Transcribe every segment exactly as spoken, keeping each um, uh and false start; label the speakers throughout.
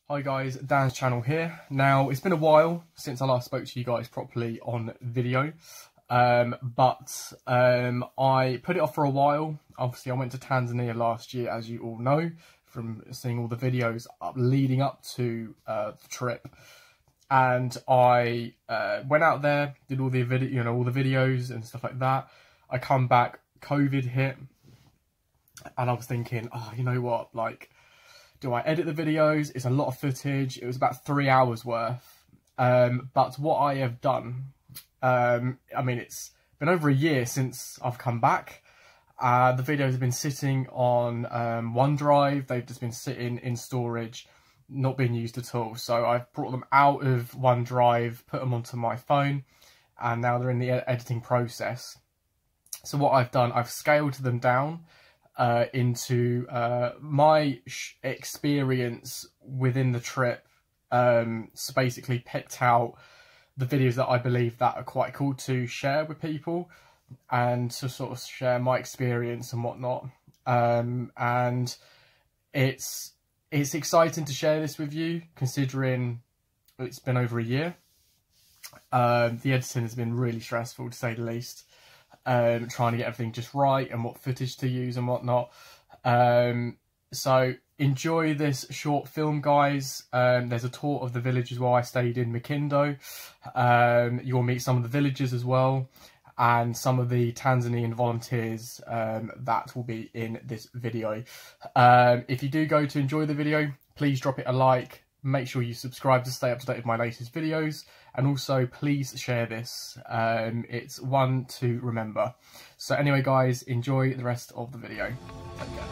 Speaker 1: Hi guys, Dan's channel here. Now, it's been a while since I last spoke to you guys properly on video, um, but um, I put it off for a while. Obviously, I went to Tanzania last year, as you all know, from seeing all the videos up, leading up to uh, the trip. And I uh, went out there, did all the video, you know, all the videos and stuff like that. I come back, COVID hit, and I was thinking, oh, you know what, like, do I edit the videos? It's a lot of footage. It was about three hours worth. Um, but what I have done, um, I mean, it's been over a year since I've come back. Uh, the videos have been sitting on um, OneDrive. They've just been sitting in storage, not being used at all. So I've brought them out of OneDrive, put them onto my phone, and now they're in the ed editing process. So what I've done, I've scaled them down Uh, into uh, my sh experience within the trip. Um, so basically picked out the videos that I believe that are quite cool to share with people and to sort of share my experience and whatnot. Um, and it's it's exciting to share this with you, considering it's been over a year. Um, the editing has been really stressful, to say the least. Um, trying to get everything just right and what footage to use and whatnot. Um, so enjoy this short film, guys. Um, there's a tour of the village as well. I stayed in Makindo. Um, you'll meet some of the villagers as well, and some of the Tanzanian volunteers um, that will be in this video. Um, if you do go to enjoy the video, please drop it a like. Make sure you subscribe to stay up to date with my latest videos, and also please share this. Um, it's one to remember. So anyway guys, enjoy the rest of the video. Take care.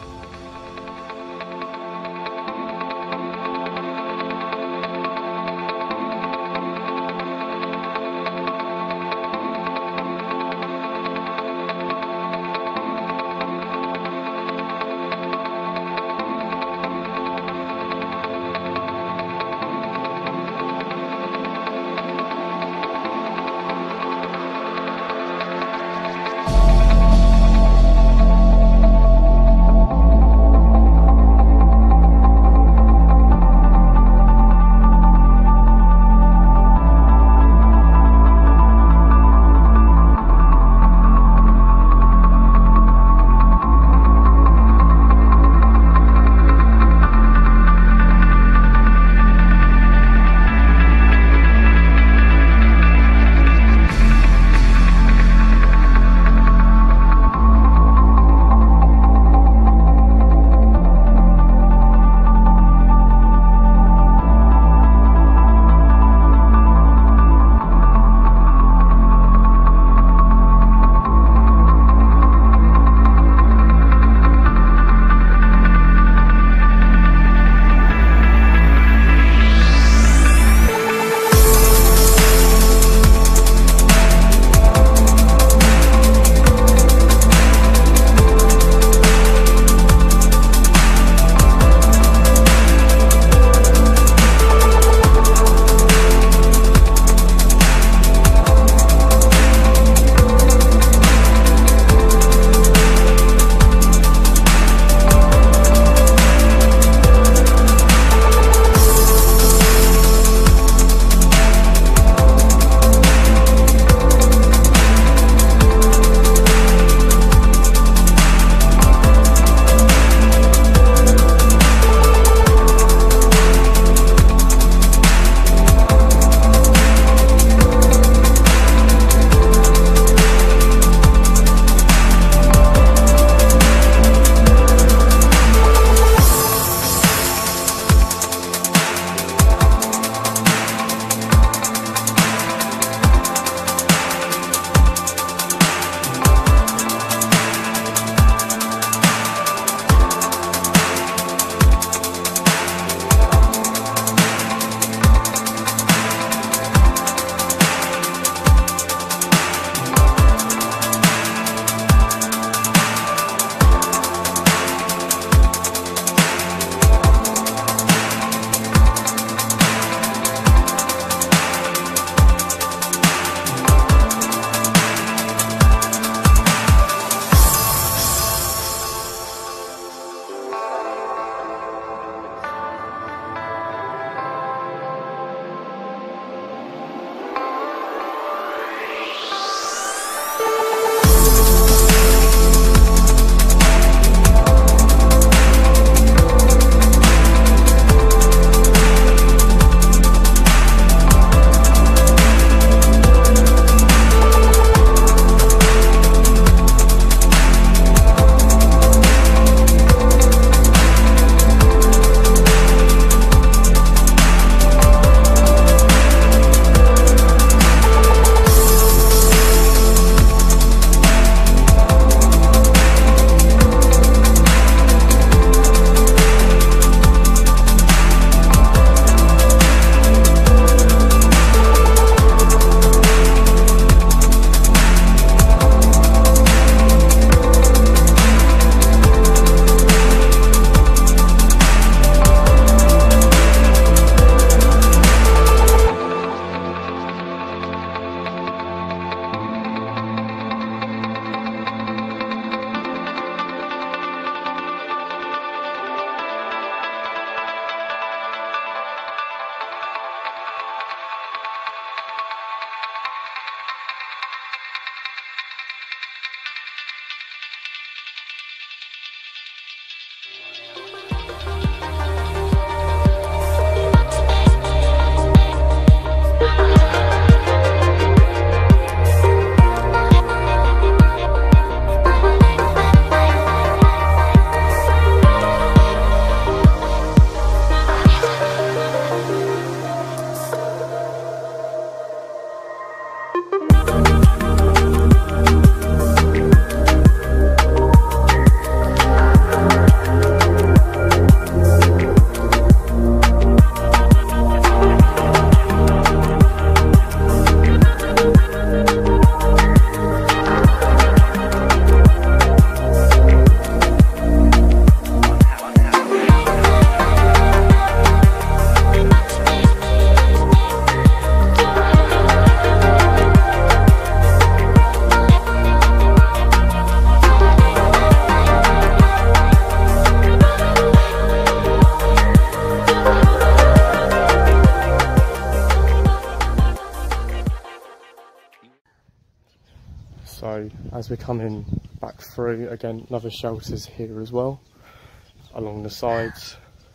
Speaker 1: as we're coming back through, again, another shelters here as well, along the sides,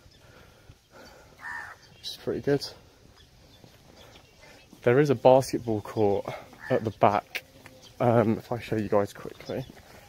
Speaker 1: which is pretty good. There is a basketball court at the back, um, if I show you guys quickly.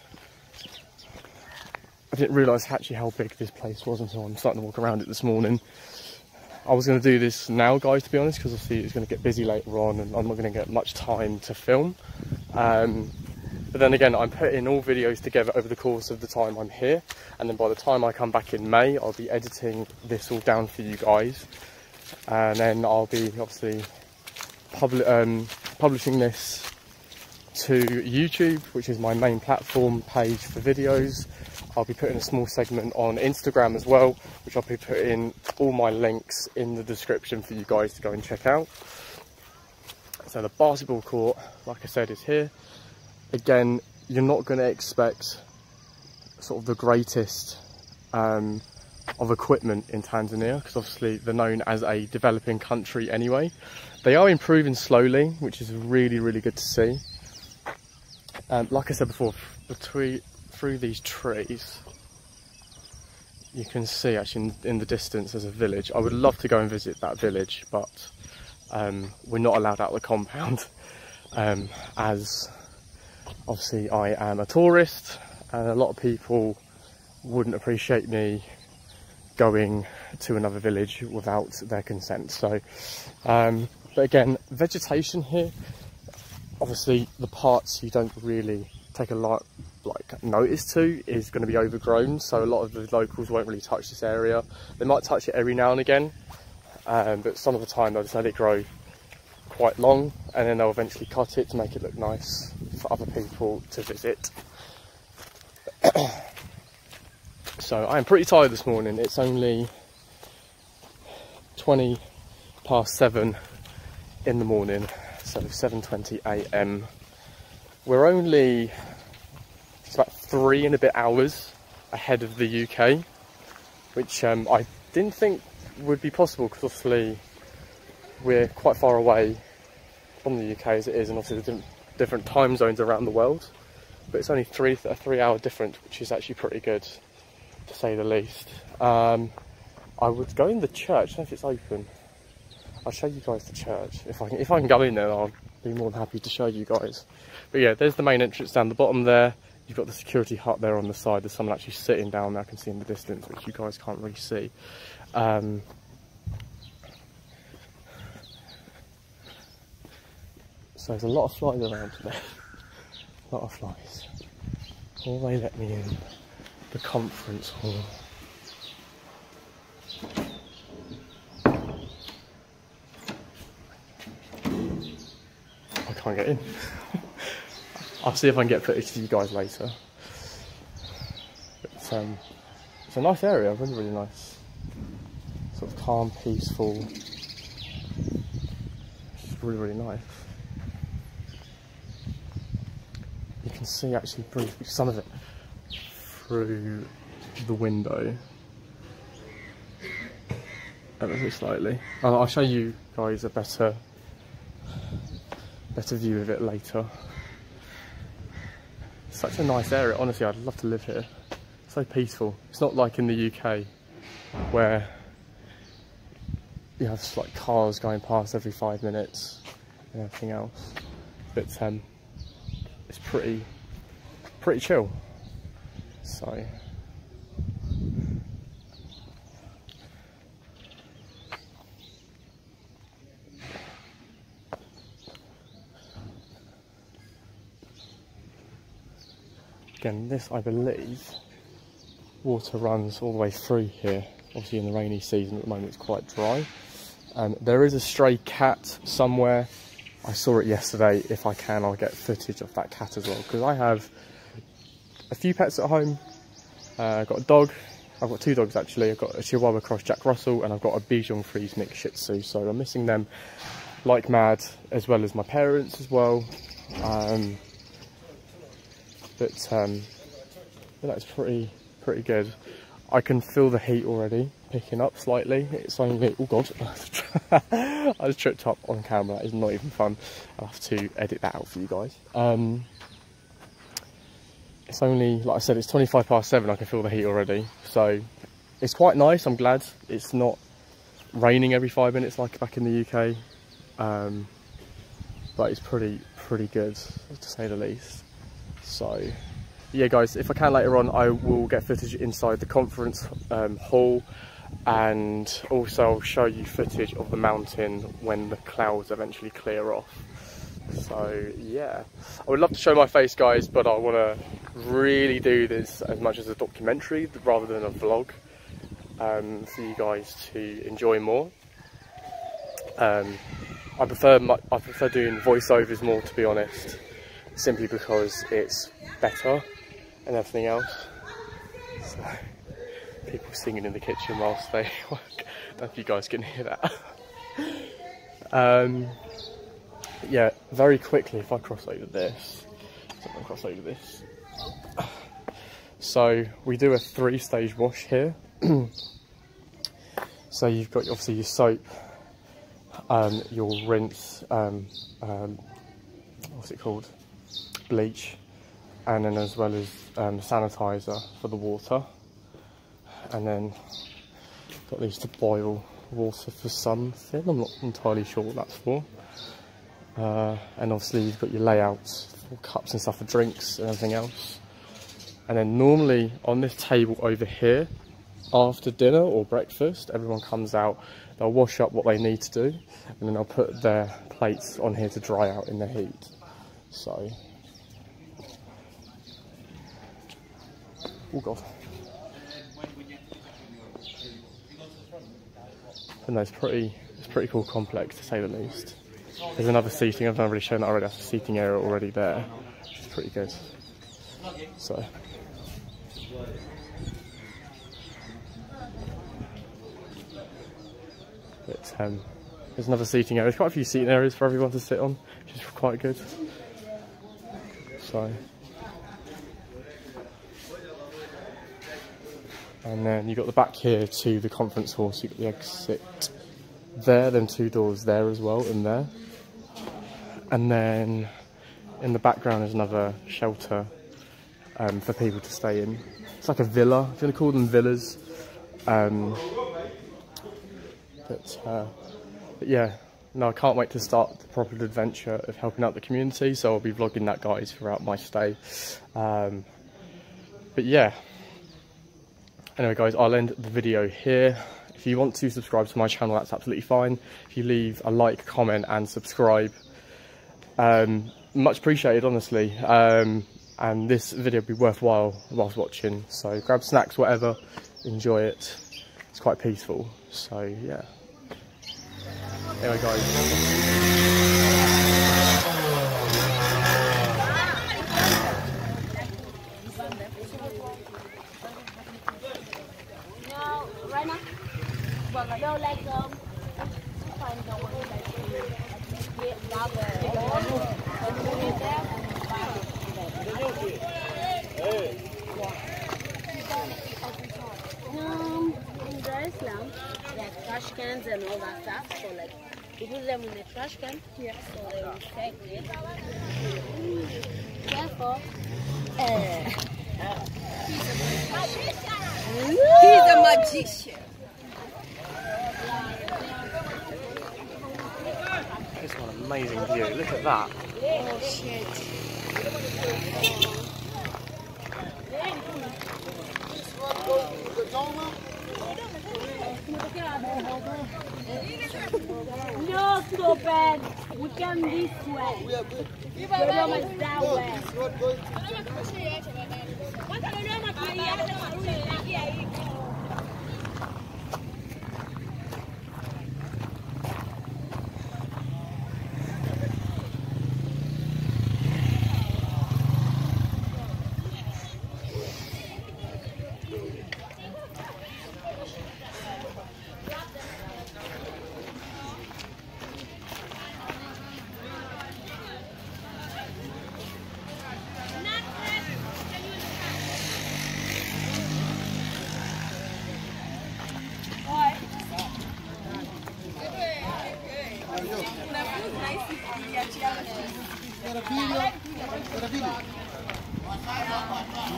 Speaker 1: I didn't realise actually how big this place was until I'm starting to walk around it this morning. I was going to do this now, guys, to be honest, because obviously it's going to get busy later on and I'm not going to get much time to film. Um, but then again, I'm putting all videos together over the course of the time I'm here, and then by the time I come back in May, I'll be editing this all down for you guys, and then I'll be obviously pub um, publishing this to YouTube, which is my main platform page for videos. I'll be putting a small segment on Instagram as well, which I'll be putting all my links in the description for you guys to go and check out. So the basketball court, like I said, is here. Again, you're not going to expect sort of the greatest um, of equipment in Tanzania, because obviously they're known as a developing country anyway. They are improving slowly, which is really, really good to see. Um, like I said before, between through these trees, you can see actually in, in the distance there's a village. I would love to go and visit that village, but um, we're not allowed out of the compound, um, as obviously I am a tourist, and a lot of people wouldn't appreciate me going to another village without their consent. So, um, but again, vegetation here, obviously the parts you don't really take a lot like notice to is going to be overgrown, so a lot of the locals won't really touch this area. They might touch it every now and again, um, but some of the time they'll just let it grow quite long, and then they'll eventually cut it to make it look nice for other people to visit. So I'm pretty tired this morning. It's only twenty past seven in the morning, so seven twenty a m We're only it's about three and a bit hours ahead of the U K, which um, I didn't think would be possible, because obviously we're quite far away from the U K as it is, and obviously there's different, different time zones around the world. But it's only three a three hour difference, which is actually pretty good, to say the least. Um, I would go in the church. I don't know if it's open. I'll show you guys the church if I can. If I can go in there, I'll be more than happy to show you guys. But yeah, there's the main entrance down the bottom there. You've got the security hut there on the side. There's someone actually sitting down there, I can see in the distance, which you guys can't really see. Um, so there's a lot of flies around today. A lot of flies. Will they let me in the conference hall? I can't get in. I'll see if I can get footage to you guys later. But, um, it's a nice area, really, really nice. Sort of calm, peaceful. It's really, really nice. You can see actually briefly some of it through the window. Ever so slightly. I'll, I'll show you guys a better, better view of it later. Such a nice area, honestly. I'd love to live here. So peaceful. It's not like in the U K where you have like cars going past every five minutes and everything else. But um, it's pretty, pretty chill. So again, this, I believe, water runs all the way through here. Obviously in the rainy season at the moment it's quite dry. Um, there is a stray cat somewhere. I saw it yesterday. If I can, I'll get footage of that cat as well, because I have a few pets at home. Uh, I've got a dog. I've got two dogs actually. I've got a Chihuahua cross Jack Russell, and I've got a Bichon Frise mixed Shih Tzu. So I'm missing them like mad, as well as my parents as well. Um, But um, that's pretty pretty good. I can feel the heat already picking up slightly. It's only, oh god, I just tripped up on camera. That is not even fun. I'll have to edit that out for you guys. Um, It's only, like I said, it's twenty-five past seven. I can feel the heat already. So it's quite nice. I'm glad it's not raining every five minutes like back in the U K. Um, but it's pretty, pretty good, to say the least. So yeah, guys, if I can later on, I will get footage inside the conference um, hall, and also I'll show you footage of the mountain when the clouds eventually clear off. So yeah, I would love to show my face, guys, but I want to really do this as much as a documentary rather than a vlog, um, for you guys to enjoy more. Um, I prefer my, I prefer doing voiceovers more, to be honest, simply because it's better and everything else. So people singing in the kitchen whilst they work. I don't know if you guys can hear that. um, yeah, very quickly, if I cross over this, so I'm gonna cross over this. So we do a three-stage wash here. So you've got obviously your soap, um, your rinse, um, um, what's it called, bleach, and then as well as um, sanitizer for the water, and then got these to boil water for something. I'm not entirely sure what that's for. Uh, and obviously you've got your layouts for cups and stuff for drinks and everything else. And then normally on this table over here, after dinner or breakfast, everyone comes out, they'll wash up what they need to do, and then they'll put their plates on here to dry out in the heat. So, oh god. And that's pretty, it's a pretty cool complex, to say the least. There's another seating, I've not really shown that already, that's a seating area already there, which is pretty good. So. But, um, there's another seating area. There's quite a few seating areas for everyone to sit on, which is quite good. So. And then you've got the back here to the conference hall, so you've got the exit there, then two doors there as well, in there. And then in the background is another shelter um, for people to stay in. It's like a villa, if you want to call them villas. Um, but, uh, but yeah, no, I can't wait to start the proper adventure of helping out the community, so I'll be vlogging that, guys, throughout my stay. Um, but yeah. Anyway, guys, I'll end the video here. If you want to subscribe to my channel, that's absolutely fine. If you leave a like, comment and subscribe, um, much appreciated, honestly. Um, and this video will be worthwhile whilst watching. So grab snacks, whatever, enjoy it. It's quite peaceful. So yeah. Anyway, guys.
Speaker 2: No, like um, find the one that um, in Dar es Salaam, like trash cans and all that stuff. So like, you put them in the trash can. Yeah. So they will take it. Therefore, uh, he's a magician.
Speaker 1: It's got an amazing view, look at that.
Speaker 2: Oh shit. No, so bad. We come this way. The room is that way.
Speaker 3: Got a video? Got a video?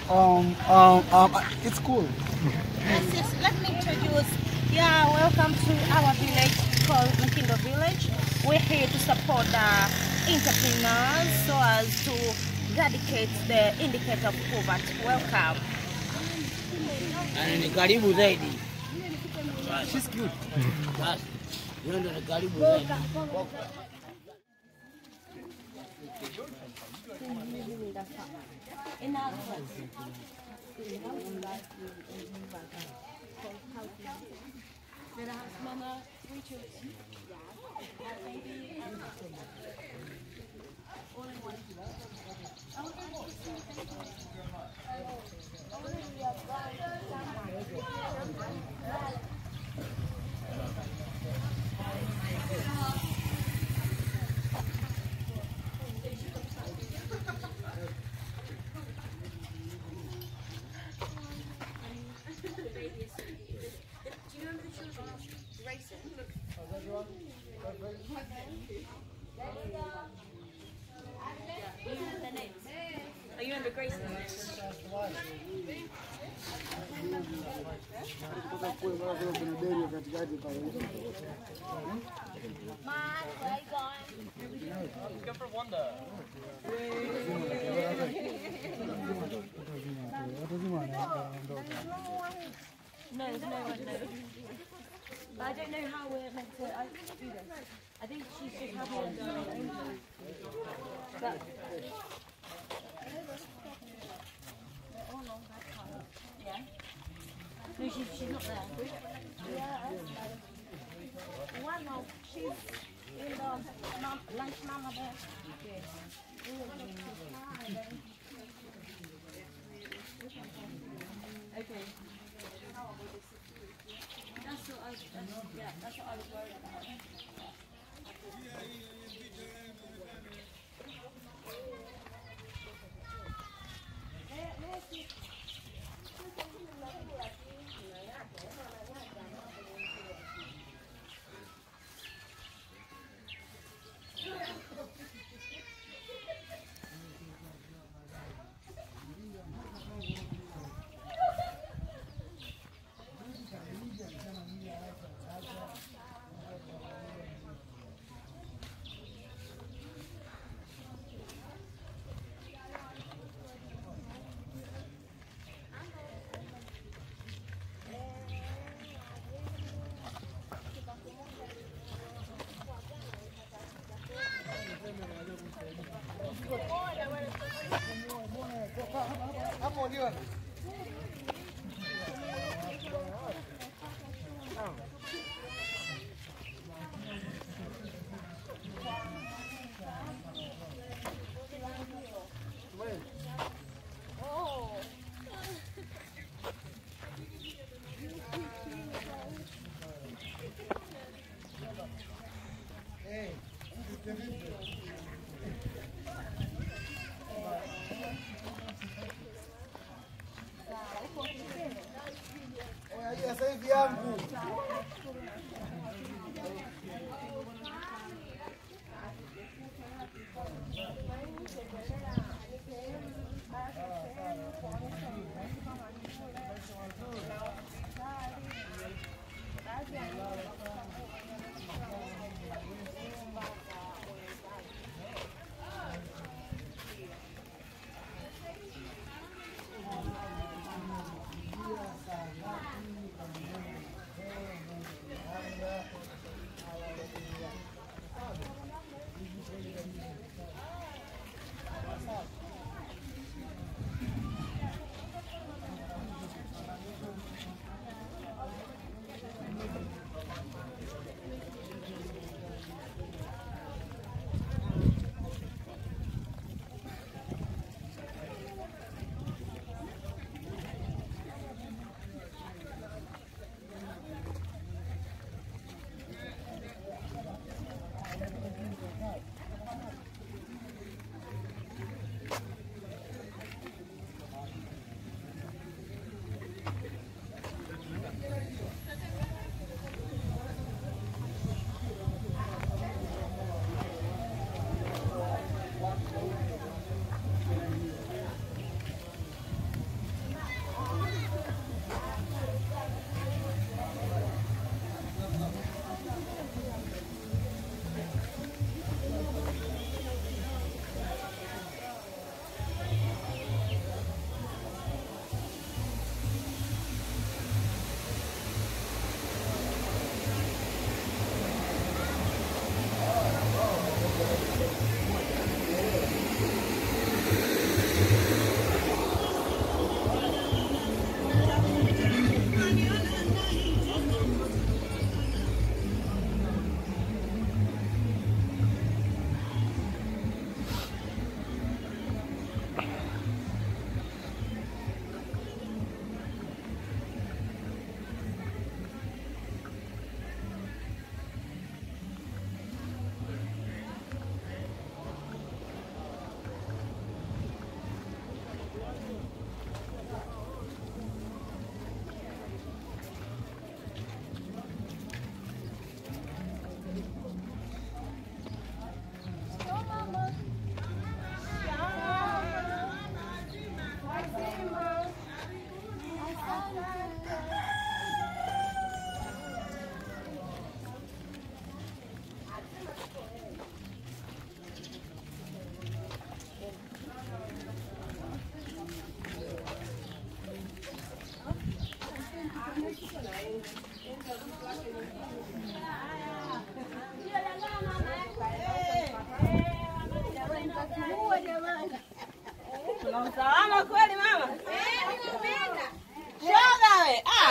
Speaker 3: Um, um, um, it's cool.
Speaker 4: Yes, yes, let me introduce. Yeah, welcome to our village called Mkindo Village. We're here to support the entrepreneurs so as to eradicate the indicator of poverty. Welcome.
Speaker 5: And ni karibu zaidi.
Speaker 3: She's cute.
Speaker 5: Basi, hiyo ndio ni karibu zaidi.
Speaker 4: Are you under Grace?
Speaker 1: Go for Wanda.
Speaker 4: No, there's no one, no. But I don't know how we're meant to I, do this. I think she's just happy on her own. But... Yeah. No, she's, she's not there. Yeah. One of, she's in the mom, lunch mama there. Okay. That's what I was, that's, yeah, that's what I was worried about. Salama kweli mama? Shoga we. Ah.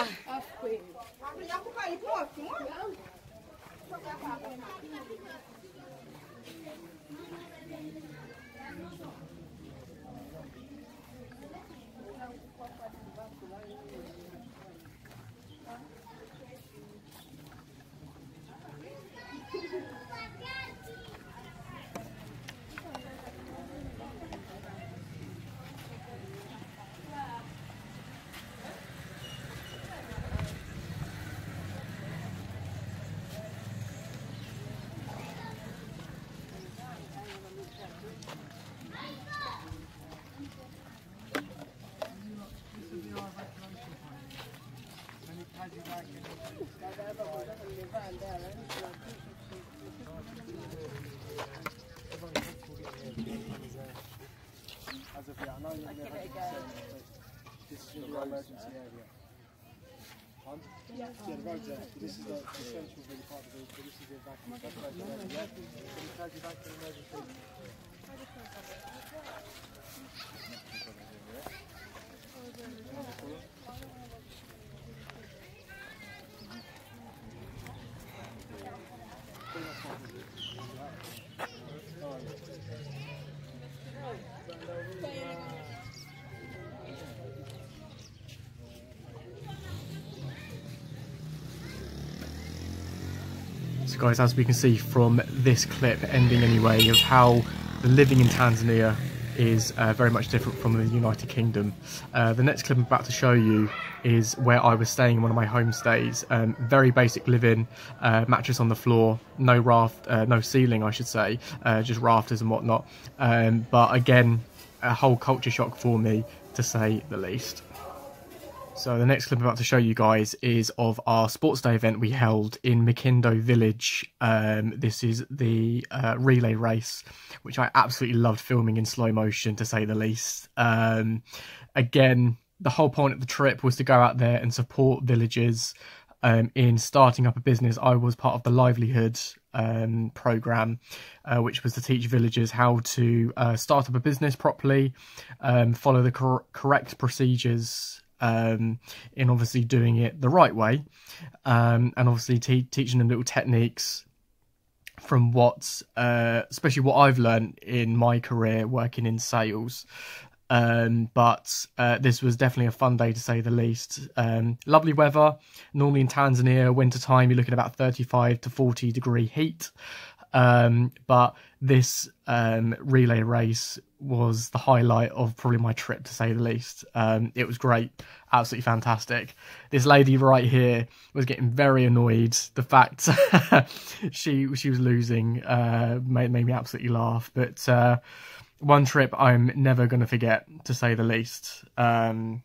Speaker 3: As of yet, I know you're going to this is your emergency area. One? Yeah. Yeah, the road's there. This is the essential really part of the road, but this is the evacuation area. Yeah? Can you tag you back to the emergency?
Speaker 1: So guys, as we can see from this clip ending anyway, of how the living in Tanzania is uh, very much different from the United Kingdom. Uh, the next clip I'm about to show you is where I was staying in one of my homestays. Um, very basic living, uh, mattress on the floor, no raft, uh, no ceiling I should say, uh, just rafters and whatnot. Um, but again, a whole culture shock for me, to say the least. So the next clip I'm about to show you guys is of our sports day event we held in Mkindo village. Um, this is the uh, relay race, which I absolutely loved filming in slow motion, to say the least. Um, again, the whole point of the trip was to go out there and support villagers um, in starting up a business. I was part of the livelihood um, program, uh, which was to teach villagers how to uh, start up a business properly, um, follow the cor correct procedures, um in obviously doing it the right way, um and obviously te teaching them little techniques from what uh especially what I've learned in my career working in sales. Um but uh this was definitely a fun day, to say the least. Um lovely weather. Normally in Tanzania winter time you're looking at about thirty-five to forty degree heat, um but this um relay race was the highlight of probably my trip, to say the least. Um it was great, absolutely fantastic. This lady right here was getting very annoyed. The fact she she was losing uh made, made me absolutely laugh. But uh one trip I'm never going to forget, to say the least. Um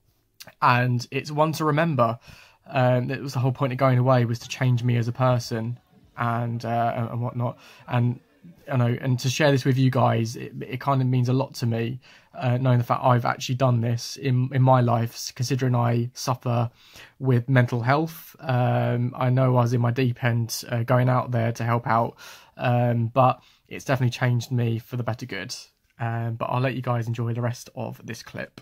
Speaker 1: and it's one to remember. Um it was the whole point of going away, was to change me as a person and uh and whatnot. And I know, and to share this with you guys, it, it kind of means a lot to me, uh, knowing the fact I've actually done this in in my life, considering I suffer with mental health. Um, I know I was in my deep end, uh, going out there to help out, um, but it's definitely changed me for the better good. Um, but I'll let you guys enjoy the rest of this clip.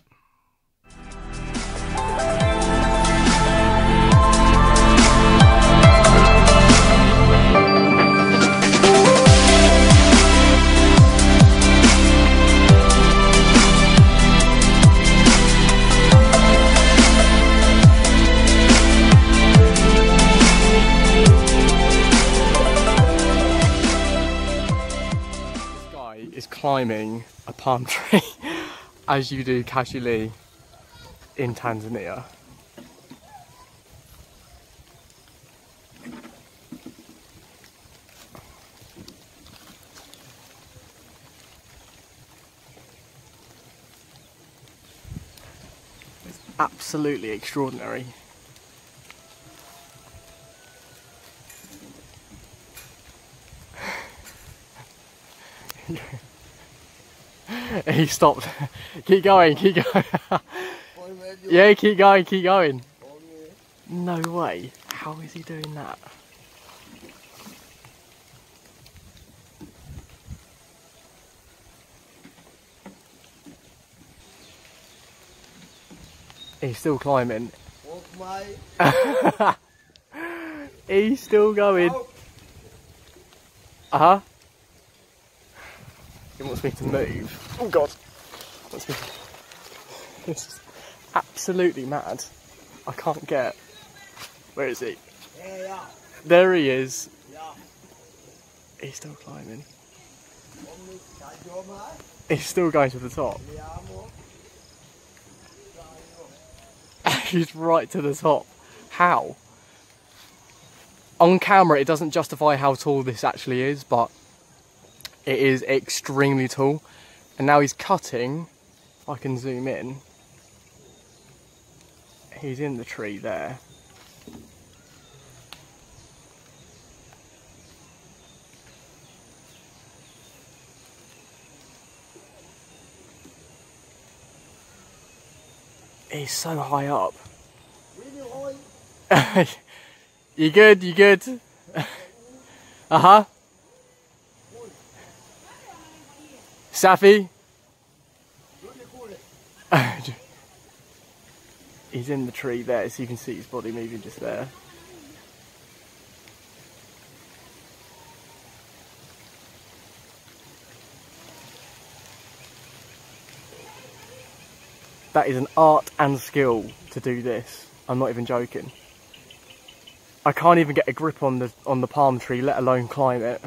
Speaker 1: Is climbing a palm tree as you do casually in Tanzania. It's absolutely extraordinary. He stopped. Keep going, keep going. Yeah, keep going, keep going. No way. How is he doing that? He's still climbing. He's still going. Uh-huh. He wants me to move. Oh God. He wants me to... This is absolutely mad. I can't get... Where is he? There he is. He's still climbing. He's still going to the top. He's right to the top. How? On camera it doesn't justify how tall this actually is, but it is extremely tall. And now he's cutting, if I can zoom in, he's in the tree there. He's so high up. You good? You good? Uh-huh. Safi? He's in the tree there, so you can see his body moving just there. That is an art and skill to do this. I'm not even joking. I can't even get a grip on the on the palm tree, let alone climb it.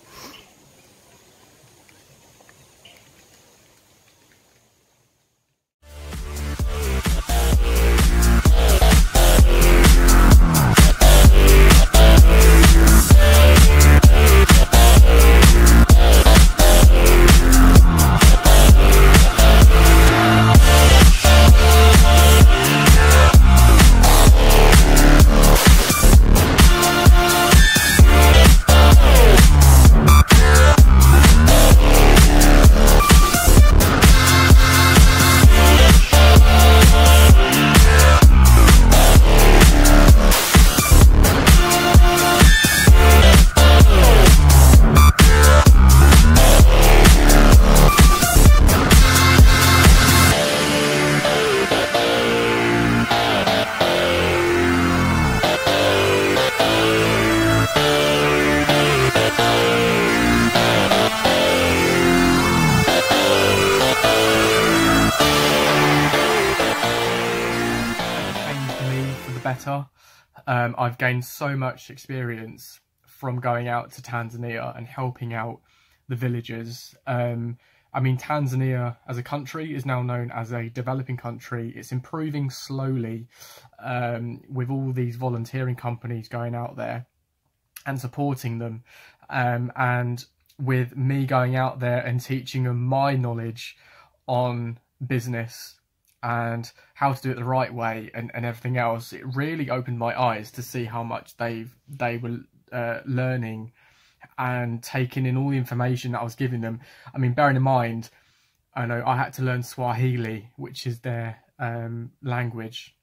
Speaker 1: Better. Um, I've gained so much experience from going out to Tanzania and helping out the villagers. Um, I mean, Tanzania as a country is now known as a developing country. It's improving slowly um, with all these volunteering companies going out there and supporting them. Um, and with me going out there and teaching them my knowledge on business and how to do it the right way and, and everything else, it really opened my eyes to see how much they've they were uh, learning and taking in all the information that I was giving them. I mean, bearing in mind, I know I had to learn Swahili, which is their um, language.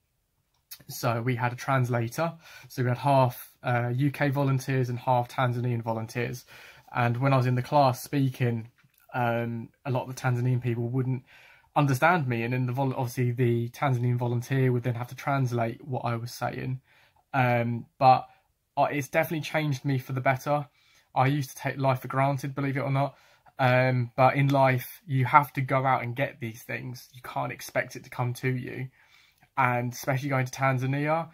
Speaker 1: So we had a translator. So we had half uh, U K volunteers and half Tanzanian volunteers. And when I was in the class speaking, um, a lot of the Tanzanian people wouldn't understand me, and then the vol obviously the Tanzanian volunteer would then have to translate what I was saying. Um, but uh, it's definitely changed me for the better. I used to take life for granted, believe it or not. Um, but in life, you have to go out and get these things. You can't expect it to come to you. And especially going to Tanzania,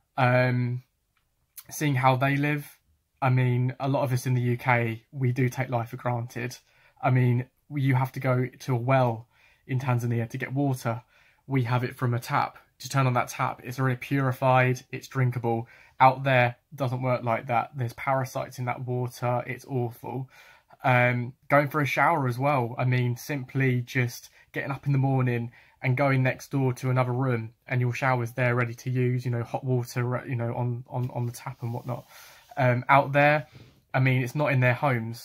Speaker 1: um, seeing how they live. I mean, a lot of us in the U K, we do take life for granted. I mean, you have to go to a well in Tanzania to get water. We have it from a tap. To turn on that tap, it's already purified, it's drinkable. Out there, it doesn't work like that. There's parasites in that water, it's awful. Um, going for a shower as well. I mean, simply just getting up in the morning and going next door to another room and your shower's there ready to use, you know, hot water, you know, on, on, on the tap and whatnot. Um, out there, I mean, it's not in their homes.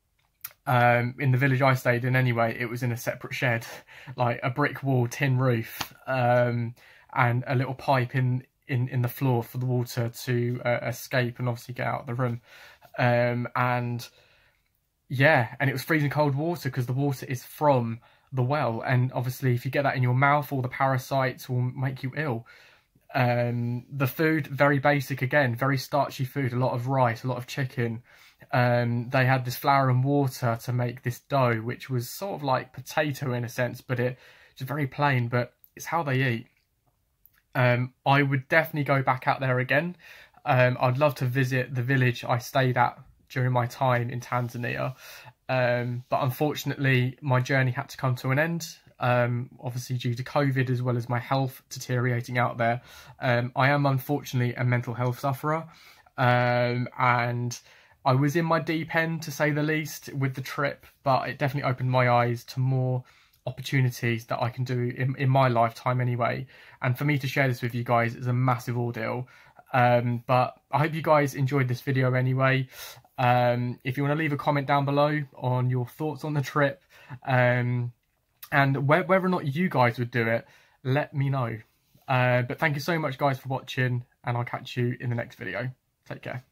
Speaker 1: Um, in the village I stayed in anyway, it was in a separate shed, like a brick wall, tin roof, um, and a little pipe in, in, in the floor for the water to uh, escape and obviously get out of the room. Um, and yeah, and it was freezing cold water because the water is from the well. And obviously if you get that in your mouth, all the parasites will make you ill. Um, the food, very basic again, very starchy food, a lot of rice, a lot of chicken. Um, they had this flour and water to make this dough, which was sort of like potato in a sense, but it just very plain, but it's how they eat. Um, I would definitely go back out there again. Um, I'd love to visit the village I stayed at during my time in Tanzania. Um, but unfortunately, my journey had to come to an end. Um, obviously due to COVID, as well as my health deteriorating out there. Um, I am unfortunately a mental health sufferer, um, and I was in my deep end, to say the least, with the trip, but it definitely opened my eyes to more opportunities that I can do in, in my lifetime anyway. And for me to share this with you guys is a massive ordeal. Um, but I hope you guys enjoyed this video anyway. Um, if you want to leave a comment down below on your thoughts on the trip, um, and whether or not you guys would do it, let me know. Uh, but thank you so much guys for watching, and I'll catch you in the next video. Take care.